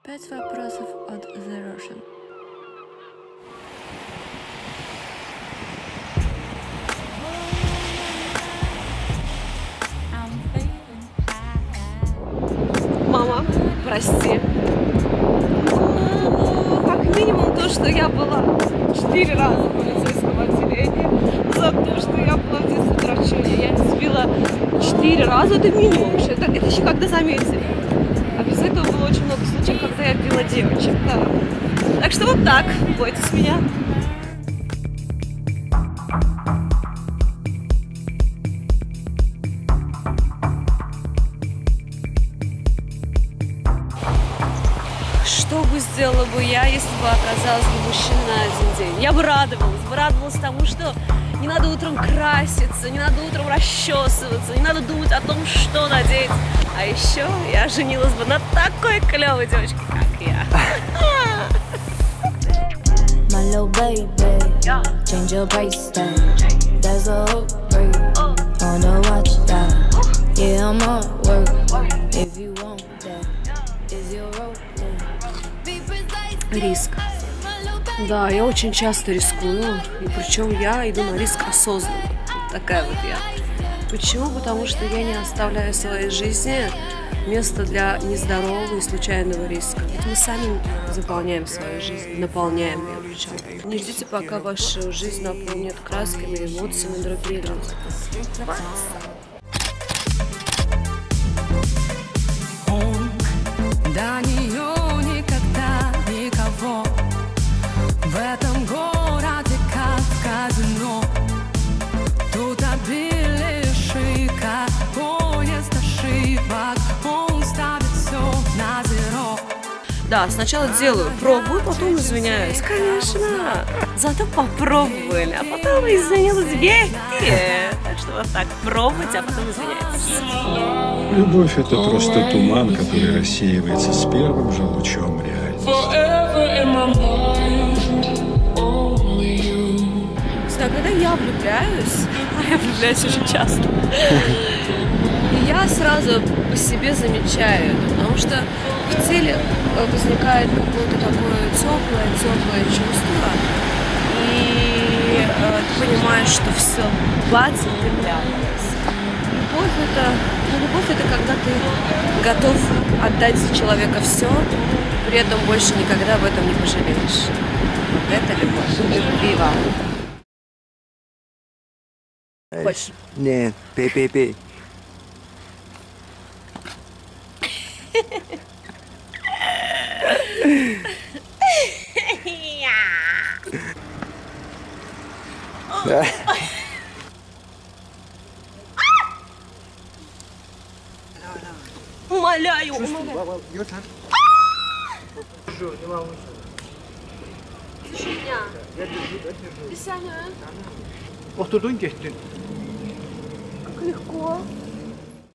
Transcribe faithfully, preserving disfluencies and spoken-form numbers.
Пять вопросов от The Russian. Мама, прости. Ну, как минимум то, что я была четыре раза в полицейском отделении, за то, что я была в детстве дрочунья. Я избила четыре раза, это минимум. Это, это еще когда заметили. А без этого было очень много случаев, когда я била девочек. Да. Так что вот так, бойтесь меня. Что бы сделала бы я, если бы оказалась бы мужчиной на один день? Я бы радовалась, бы радовалась тому, что не надо утром краситься, не надо утром расчесываться, не надо думать о том, что надеть. А еще я женилась бы на такой клевой девочке, как я. My little baby, change your price tag. There's a hook break on the watch that. Yeah, I'm on work. If you want that, is your rope? Риск. Да, я очень часто рискую, и причем я иду на риск осознанно. Вот такая вот я. Почему? Потому что я не оставляю в своей жизни место для нездорового и случайного риска. Ведь мы сами заполняем свою жизнь, наполняем ее причем. Не ждите, пока вашу жизнь наполнит красками, эмоциями другие люди. Давай. До нее никогда никого в этом городе, как в казино. Тут обилие шика, поезд ошибок, он ставит все на зеро. Да, сначала делаю, пробую, потом извиняюсь. Конечно. Зато попробовали, а потом извинилась, верьте. Так что вот так, пробуйте, а потом извиняйтесь. Любовь — это просто туман, который рассеивается с первым же лучом реальности. Да, когда я влюбляюсь, а я влюбляюсь очень часто, и я сразу по себе замечаю это, потому что в теле возникает какое-то такое теплое-теплое чувство, и э, ты понимаешь, что все, бац, ты влюбилась. Любовь это, ну, любовь это когда ты готов отдать за человека все, при этом больше никогда об этом не пожалеешь. Вот это любовь. Любвива. Хочешь? Нет, пей-пей-пей. Умоляю, умоляю. Oturdun geçtin. Как легко.